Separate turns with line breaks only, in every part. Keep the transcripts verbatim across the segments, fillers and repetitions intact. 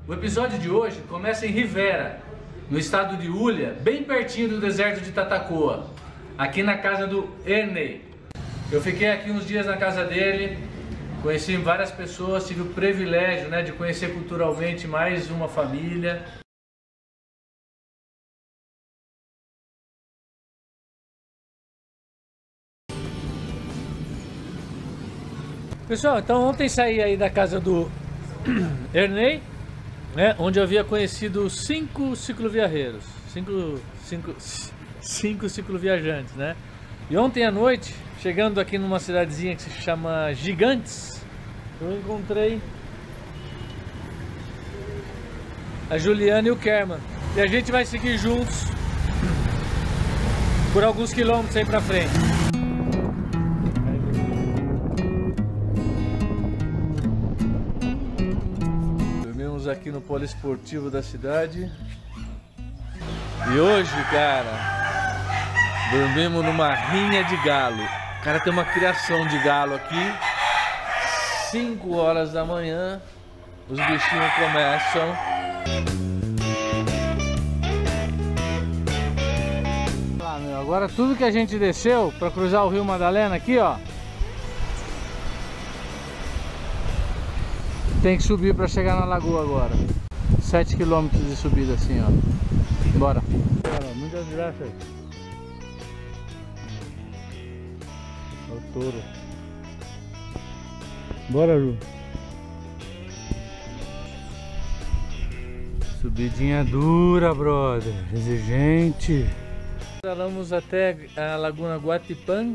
O episódio de hoje começa em Rivera, no estado de Hulha, bem pertinho do deserto de Tatacoa, aqui na casa do Ernei. Eu fiquei aqui uns dias na casa dele, conheci várias pessoas, tive o privilégio, né, de conhecer culturalmente mais uma família. Pessoal, então ontem saí aí da casa do Ernei, né, onde eu havia conhecido cinco cicloviajeiros, cinco, cinco, cinco cicloviajantes, né? E ontem à noite, chegando aqui numa cidadezinha que se chama Gigantes, eu encontrei a Juliana e o Kerman. E a gente vai seguir juntos por alguns quilômetros aí pra frente. Aqui no poliesportivo da cidade. E hoje, cara, dormimos numa rinha de galo. O cara tem uma criação de galo aqui. cinco horas da manhã, os bichinhos começam. Ah, meu, agora tudo que a gente desceu para cruzar o Rio Madalena aqui, ó, tem que subir para chegar na lagoa agora. sete quilômetros de subida assim, ó. Bora. Muitas graças. Olha o touro. Bora, Ju. Subidinha dura, brother. Exigente. Falamos até a Laguna Guatipã.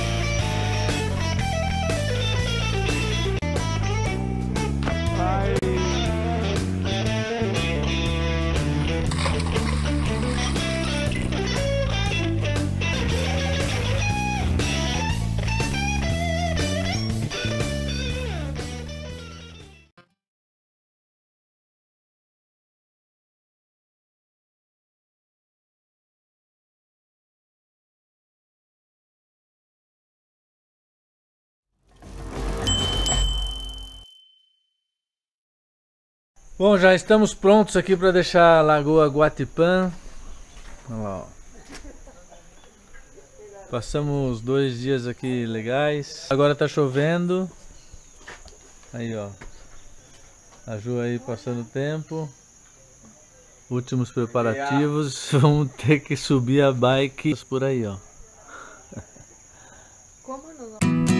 Bom, já estamos prontos aqui para deixar a Lagoa Guatipã. Olha lá, ó. Passamos dois dias aqui legais. Agora tá chovendo. Aí, ó. A Ju aí passando tempo. Últimos preparativos. Vamos ter que subir a bike por aí, ó. Como não?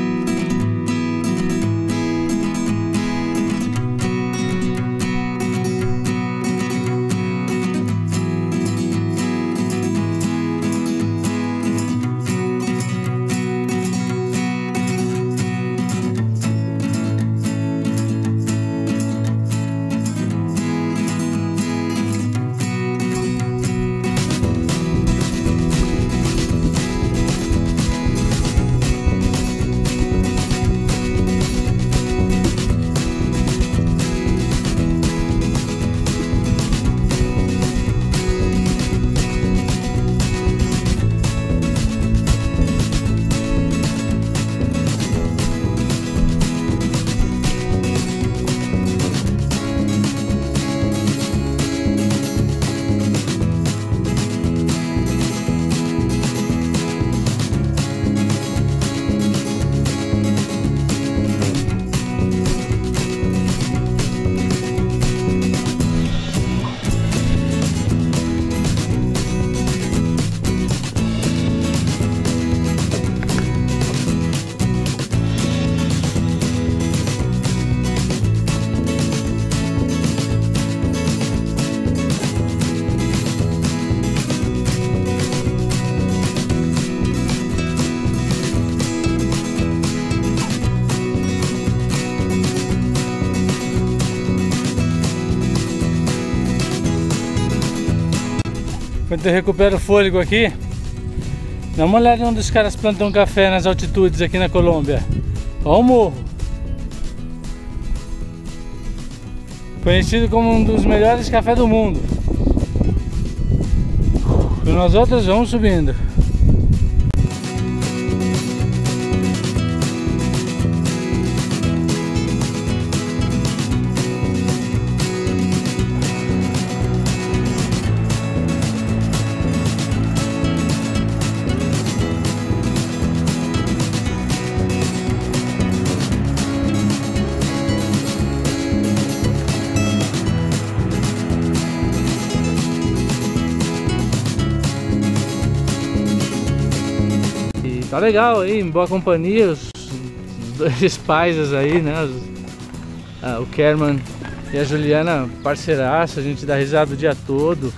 Enquanto eu recupero o fôlego aqui, dá uma olhada onde os caras plantam café nas altitudes aqui na Colômbia. Olha o morro. Conhecido como um dos melhores cafés do mundo. E nós outros vamos subindo. tá legal aí, em boa companhia, os, os dois pais aí, né? Os, ah, o Kerman e a Juliana, parceiraça, a gente dá risada o dia todo.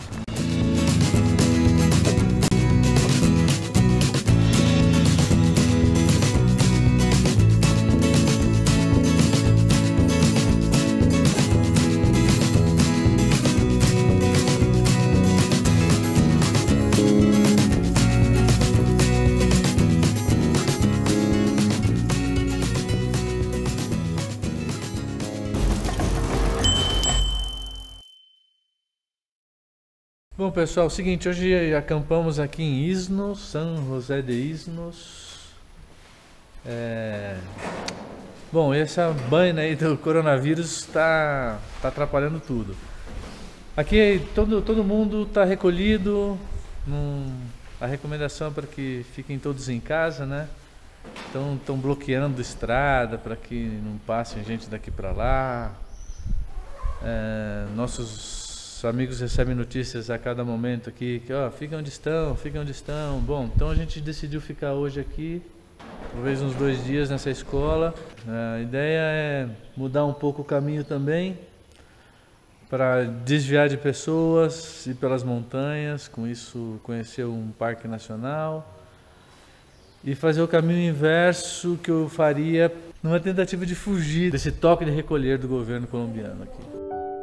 Bom pessoal, é o seguinte, hoje acampamos aqui em Isnos, São José de Isnos. É... Bom, essa banha aí do coronavírus está tá atrapalhando tudo. Aqui todo, todo mundo está recolhido, num... a recomendação é para que fiquem todos em casa, né? Então estão bloqueando a estrada para que não passe gente daqui para lá. É... Nossos Os amigos recebem notícias a cada momento aqui, que ó, fica onde estão, fica onde estão. Bom, então a gente decidiu ficar hoje aqui, talvez uns dois dias nessa escola. A ideia é mudar um pouco o caminho também, para desviar de pessoas, ir pelas montanhas, com isso conhecer um parque nacional. E fazer o caminho inverso que eu faria numa tentativa de fugir desse toque de recolher do governo colombiano aqui.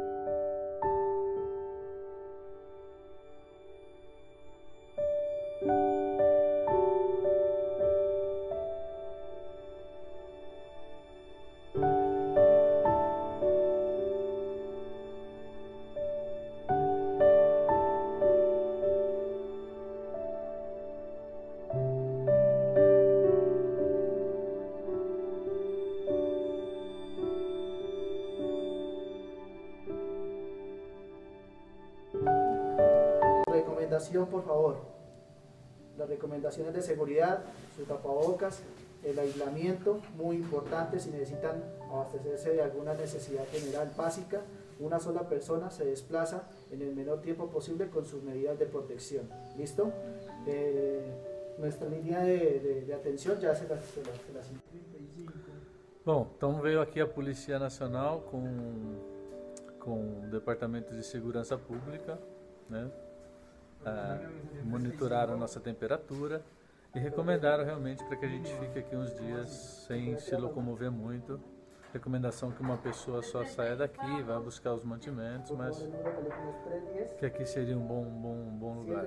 Recomendación, por favor, las recomendaciones de seguridad, su tapabocas, el aislamiento, muy importante. Si necesitan abastecerse de alguna necesidad general básica, una sola persona se desplaza en el menor tiempo posible con sus medidas de protección. ¿Listo? Eh, nuestra línea de, de, de atención ya se las, se las, se las
Bom, então veio aqui a Polícia Nacional com, com o Departamento de Segurança Pública, né? Ah, monitoraram a nossa temperatura e recomendaram realmente para que a gente fique aqui uns dias sem se locomover muito. Recomendação que uma pessoa só saia daqui, vá buscar os mantimentos, mas que aqui seria um bom, bom, bom lugar.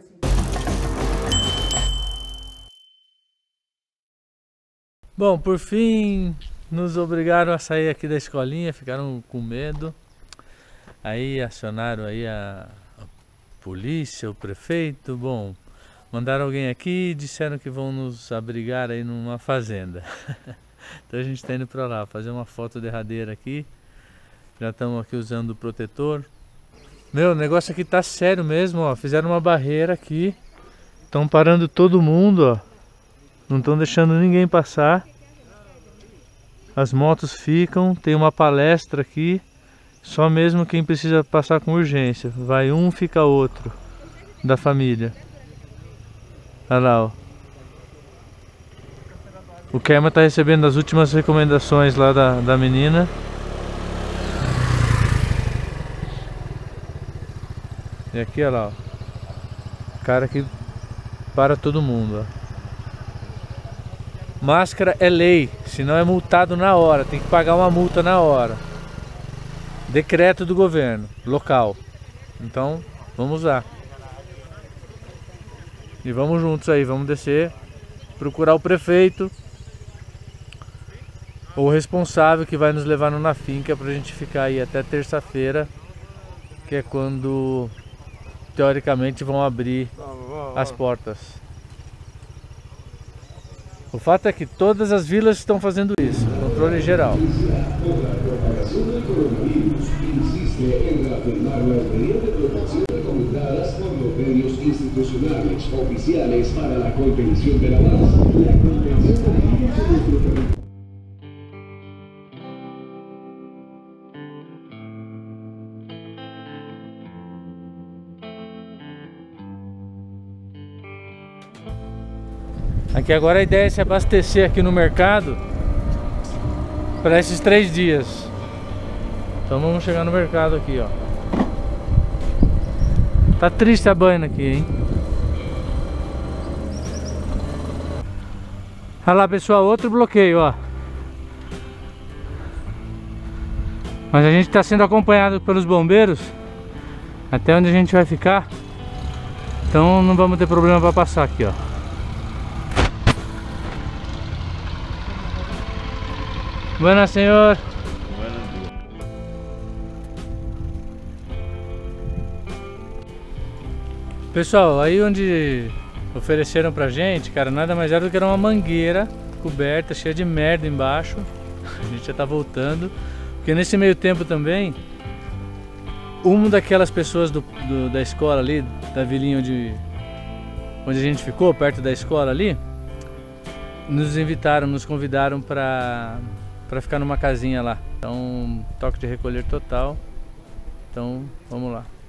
Bom, por fim, nos obrigaram a sair aqui da escolinha, ficaram com medo. Aí acionaram aí a polícia, o prefeito, bom, mandaram alguém aqui e disseram que vão nos abrigar aí numa fazenda. Então a gente está indo para lá, fazer uma foto derradeira aqui. Já estamos aqui usando o protetor. Meu, o negócio aqui tá sério mesmo, ó. Fizeram uma barreira aqui. Estão parando todo mundo, ó. Não estão deixando ninguém passar. As motos ficam, tem uma palestra aqui. Só mesmo quem precisa passar com urgência. Vai um, fica outro da família. Olha lá, ó. O Kerman está recebendo as últimas recomendações lá da, da menina. E aqui, olha lá, ó. O cara que para todo mundo, ó. Máscara é lei, senão é multado na hora. Tem que pagar uma multa na hora. Decreto do governo local. Então, vamos usar. E vamos juntos aí, vamos descer, procurar o prefeito, ou o responsável que vai nos levar na finca pra gente ficar aí até terça-feira, que é quando teoricamente vão abrir as portas. O fato é que todas as vilas estão fazendo isso, controle geral.
En reafirmar las medidas de protección recomendadas por los medios institucionales oficiales para la contención de la paz, la contención del virus en nuestro territorio.
Aqui agora a ideia é se abastecer aqui no mercado para esses três dias. Então vamos chegar no mercado aqui, ó. Tá triste a banha aqui, hein? Olha lá, pessoal, outro bloqueio, ó. Mas a gente está sendo acompanhado pelos bombeiros até onde a gente vai ficar. Então não vamos ter problema para passar aqui, ó. Buenas, senhor. Pessoal, aí onde ofereceram pra gente, cara, nada mais era do que era uma mangueira coberta, cheia de merda embaixo. A gente já tá voltando. Porque nesse meio tempo também, uma daquelas pessoas do, do, da escola ali, da vilinha onde, onde a gente ficou, perto da escola ali, nos invitaram, nos convidaram pra, pra ficar numa casinha lá. Então, toque de recolher total. Então, vamos lá.